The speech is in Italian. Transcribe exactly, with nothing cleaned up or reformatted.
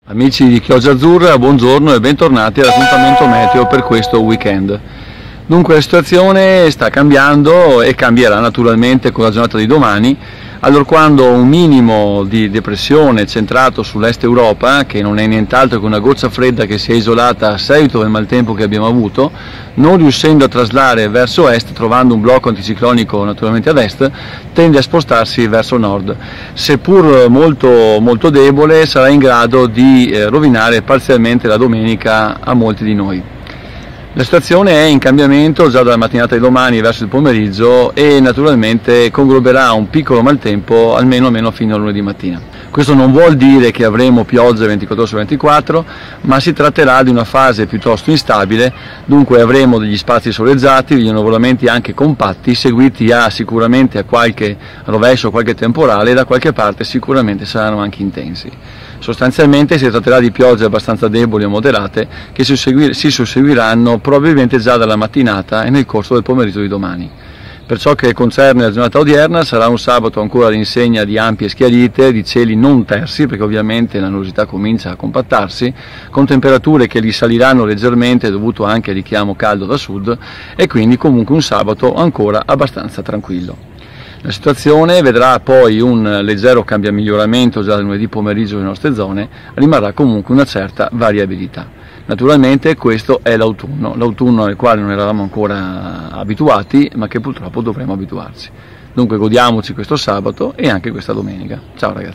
Amici di Chioggia Azzurra, buongiorno e bentornati all'appuntamento meteo per questo weekend. Dunque la situazione sta cambiando e cambierà naturalmente con la giornata di domani, allorquando un minimo di depressione centrato sull'est Europa, che non è nient'altro che una goccia fredda che si è isolata a seguito del maltempo che abbiamo avuto, non riuscendo a traslare verso est, trovando un blocco anticiclonico naturalmente ad est, tende a spostarsi verso nord. Seppur molto, molto debole, sarà in grado di eh, rovinare parzialmente la domenica a molti di noi. La situazione è in cambiamento già dalla mattinata di domani verso il pomeriggio e naturalmente congloberà un piccolo maltempo almeno, almeno fino a lunedì mattina. Questo non vuol dire che avremo piogge ventiquattro ore su ventiquattro, ma si tratterà di una fase piuttosto instabile, dunque avremo degli spazi soleggiati, degli annuvolamenti anche compatti, seguiti a, sicuramente a qualche rovescio, qualche temporale, e da qualche parte sicuramente saranno anche intensi. Sostanzialmente si tratterà di piogge abbastanza deboli o moderate che si, si susseguiranno probabilmente già dalla mattinata e nel corso del pomeriggio di domani. Per ciò che concerne la giornata odierna, sarà un sabato ancora all'insegna di ampie schiarite, di cieli non tersi, perché ovviamente la nuvosità comincia a compattarsi, con temperature che risaliranno leggermente dovuto anche al richiamo caldo da sud, e quindi comunque un sabato ancora abbastanza tranquillo. La situazione vedrà poi un leggero cambiamiglioramento già dal lunedì pomeriggio nelle nostre zone, rimarrà comunque una certa variabilità. Naturalmente questo è l'autunno, l'autunno al quale non eravamo ancora abituati, ma che purtroppo dovremo abituarci. Dunque godiamoci questo sabato e anche questa domenica. Ciao ragazzi.